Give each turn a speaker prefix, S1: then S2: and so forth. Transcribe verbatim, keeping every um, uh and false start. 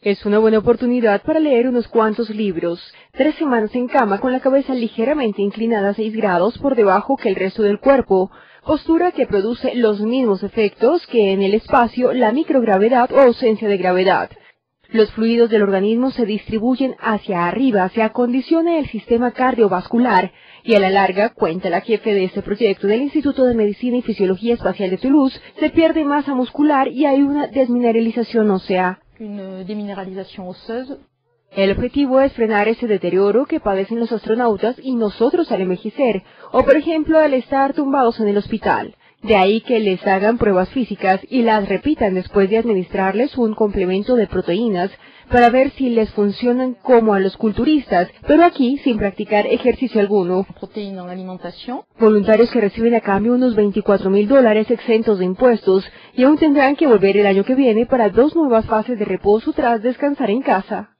S1: Es una buena oportunidad para leer unos cuantos libros. Tres semanas en cama con la cabeza ligeramente inclinada a seis grados por debajo que el resto del cuerpo, postura que produce los mismos efectos que en el espacio la microgravedad o ausencia de gravedad. Los fluidos del organismo se distribuyen hacia arriba, se acondiciona el sistema cardiovascular y a la larga, cuenta la jefe de este proyecto del Instituto de Medicina y Fisiología Espacial de Toulouse, se pierde masa muscular y hay una desmineralización ósea.
S2: Une déminéralisation osseuse.
S1: El objetivo es frenar ese deterioro que padecen los astronautas y nosotros al envejecer, o por ejemplo al estar tumbados en el hospital. De ahí que les hagan pruebas físicas y las repitan después de administrarles un complemento de proteínas para ver si les funcionan como a los culturistas, pero aquí sin practicar ejercicio alguno.
S2: Protéines en alimentación.
S1: Voluntarios que reciben a cambio unos veinticuatro mil dólares exentos de impuestos y aún tendrán que volver el año que viene para dos nuevas fases de reposo tras descansar en casa.